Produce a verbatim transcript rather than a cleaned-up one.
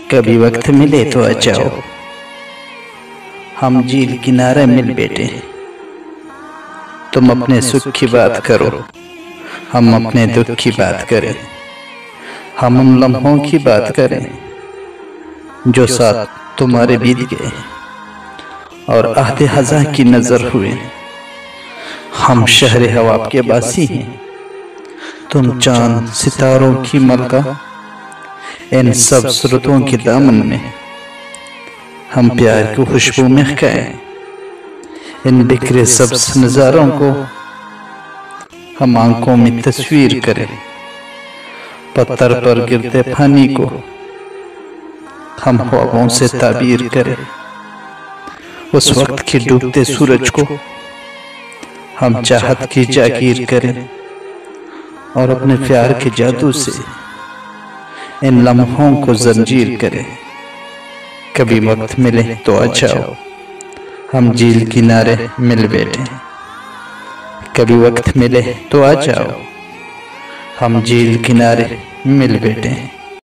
कभी वक्त मिले तो आ जाओ, हम झील किनारे मिल बैठे। तुम अपने सुख की बात करो, हम अपने दुख की बात करें। हम उन लम्हों की बात करें जो साथ तुम्हारे बीत गए और आहदे हज़ा की नजर हुए। हम शहर हवा के बासी हैं, तुम चांद सितारों की मलका। इन सब सुरतों के दामन में हम प्यार की खुशबू महकाएं। इन बिखरे सब्ज नजारों को हम आंखों में तस्वीर करें। पत्थर पर गिरते पानी को हम ख्वाबों से ताबीर करें। उस वक्त के डूबते सूरज को हम चाहत की जागीर करें और अपने प्यार के जादू से इन लम्हों को जंजीर करें। कभी वक्त मिले तो आ जाओ, हम झील किनारे मिल बैठे। कभी वक्त मिले तो आ जाओ, हम झील किनारे मिल बैठे।